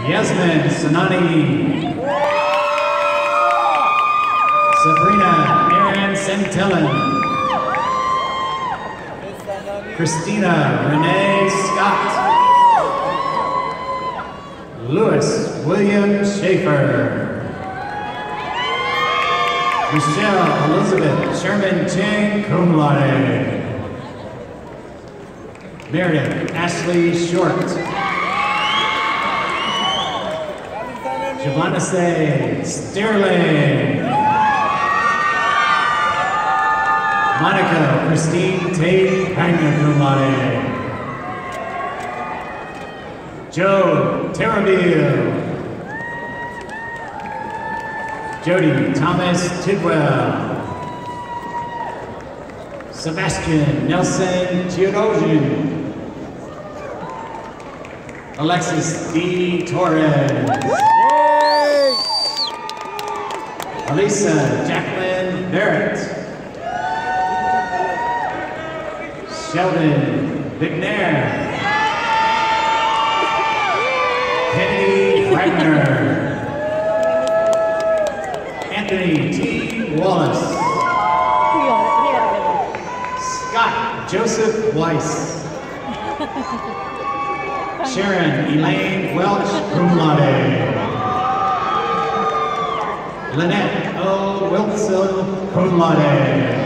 Yasmin Sanani. Sabrina Aaron Centellin. Christina Renee Scott. Lewis William Schaefer. Michelle Elizabeth Sherman Chang, cum laude. Meredith Ashley Short. Giovanna Sterling. Monica Christine Tate, magna cum laude. Joe Terraville. Jody Thomas Tidwell. Sebastian Nelson Giodosian. Alexis D. Torres. Elisa Jacqueline Barrett. Sheldon Bignair. Kennedy Wagner. Anthony T. Wallace. Scott Joseph Weiss. Sharon Elaine Welch, cum laude. Lynette O. Wilson, cum laude.